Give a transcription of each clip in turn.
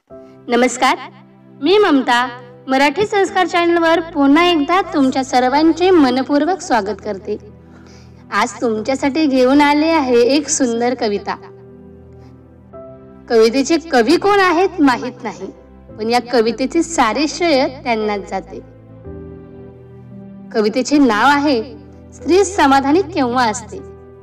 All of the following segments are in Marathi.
नमस्कार, मी ममता मराठी संस्कार चॅनलवर पुन्हा एकदा तुमच्या सर्वांचे मनपूर्वक स्वागत करते। आज तुमच्यासाठी घेऊन आले आहे एक सुंदर कविता। कवितेचे कवी कोण आहेत माहित नाही, पण या कवितेचे सारे श्रेय त्यांनाच जाते। कवितेचे नाव आहे स्त्री समाधानी केव्हा असते।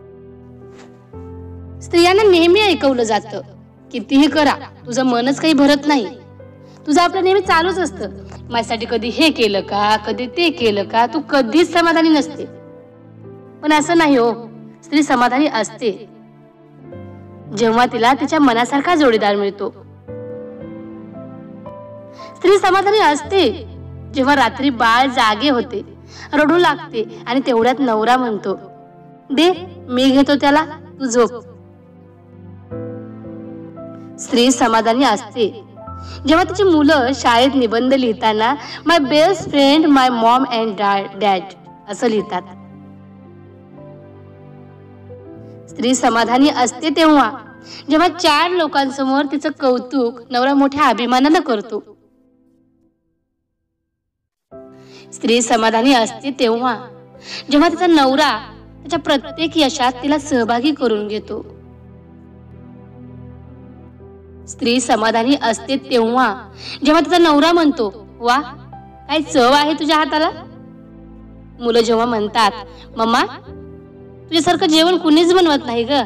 स्त्रियांना नेहमी ऐकवलं जातं, कितीही करा तुझं मनच काही भरत नाही, तुझं आपलं नेहमी चालूच असतं, माझ्यासाठी कधी हे केलं का, कधी ते केलं का, तू कधीच समाधानी नसते। पण असं नाही हो, स्त्री समाधानी असते जेव्हा तिला तिच्या मनासारखा जोडीदार मिळतो। स्त्री समाधानी असते जेव्हा रात्री बाळ जागे होते, रडू लागते आणि तेवढ्यात नवरा म्हणतो, दे मी घेतो त्याला, तू झोप। स्त्री समाधानी असते जेव्हा तिची मुलं शाळेत निबंध लिहिताना my best friend my mom and dad असं लिहितात। स्त्री समाधानी असते तेव्हा जेव्हा 4 लोकांसमोर तिचं कौतुक नवरा मोठ्या अभिमानानं करतो। स्त्री समाधानी असते तेव्हा जेव्हा तिचा नवरा त्याच्या प्रत्येक यशात तिला सहभागी करून घेतो। स्त्री समाधानी असते तेव्हा जेव्हा तिचा नवरा म्हणतो, वा काय चव आहे तुझ्या हाताला। मुलं जेव्हा म्हणतात, मम्मा तुझ्यासारखं जेवण कुणीच बनवत नाही ग।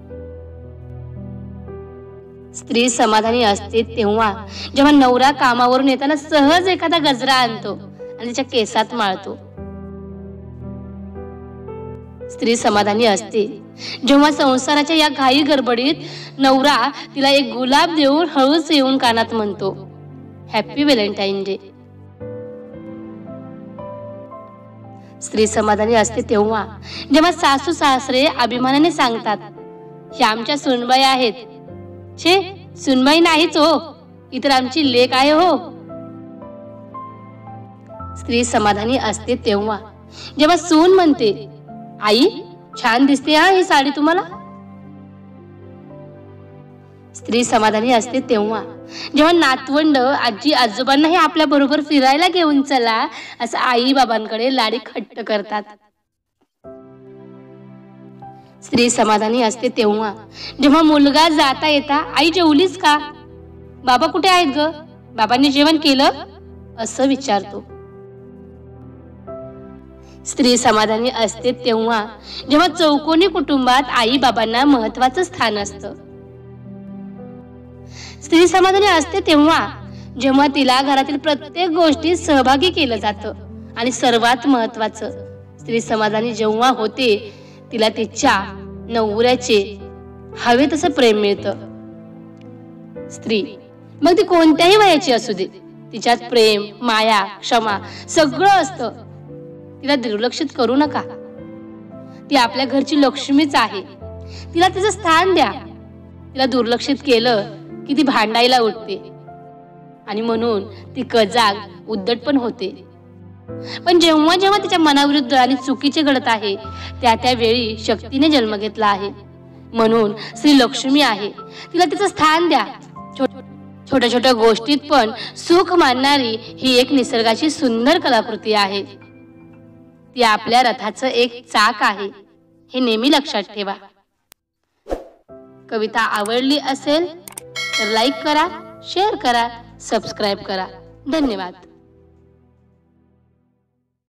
स्त्री समाधानी असते तेव्हा जेव्हा नवरा कामावरून येताना सहज एखादा गजरा आणतो आणि तिच्या केसात माळतो। स्त्री समाधानी असते जेव्हा संसाराच्या या घाई गडबडीत नवरा तिला एक गुलाब देऊन हळूच येऊन कानात म्हणतो, हॅपी व्हॅलेंटाईन डे। स्त्री समाधानी असते तेव्हा जेव्हा सासू सासरे अभिमानाने सांगतात, हे आमच्या सुनबाई आहेत, छे सुनबाई नाहीच हो, इतर आमची लेक आहे हो। स्त्री समाधानी असते तेव्हा जेव्हा सून म्हणते, आई छान दिसते हा ही साडी तुम्हाला। स्त्री समाधानी असते तेव्हा जेव्हा नातवंड आजी आजोबांनाही आपल्या बरोबर फिरायला घेऊन चला असं आई बाबांकडे लाडी खट्ट करतात। स्त्री समाधानी असते तेव्हा जेव्हा मुलगा जाता येता, आई जेवलीस का, बाबा कुठे आहेत ग, बाबांनी जेवण केलं असं विचारतो। स्त्री समाधानी असते तेव्हा जेव्हा चौकोनी कुटुंबात आई बाबांना महत्वाचं स्थान असतं। स्त्री समाधानी असते तेव्हा जेव्हा तिला घरातील प्रत्येक गोष्टीत सहभागी केलं जातं आणि सर्वात महत्वाचं, स्त्री समाधानी जेव्हा होते तिला तिच्या नवऱ्याचे हवे तसं प्रेम मिळतं। स्त्री मग ती कोणत्याही वयाची असू दे, तिच्यात प्रेम माया क्षमा सगळं असतं। तिला दुर्लक्षित करू नका, ती आपल्या घरची लक्ष्मीच आहे, तिला तिचं स्थान द्या। तिला दुर्लक्षित केलं की ती भांडायला उठते आणि म्हणून ती कजाग उद्धट पण होते। पण जेव्हा जेव्हा तिच्या मनाविरुद्ध आणि चुकीचे घडत आहे त्या वेळी शक्तीने जन्म घेतला आहे, म्हणून स्त्री लक्ष्मी आहे, तिला तिचं स्थान द्या। छोट्या छोट्या गोष्टीत पण सुख मानणारी ही एक निसर्गाची सुंदर कलाकृती आहे। ती आपल्या रथाचं एक चाक आहे, हे नेहमी लक्षात ठेवा। कविता आवडली असेल तर लाईक करा, शेअर करा, सबस्क्राईब करा। धन्यवाद।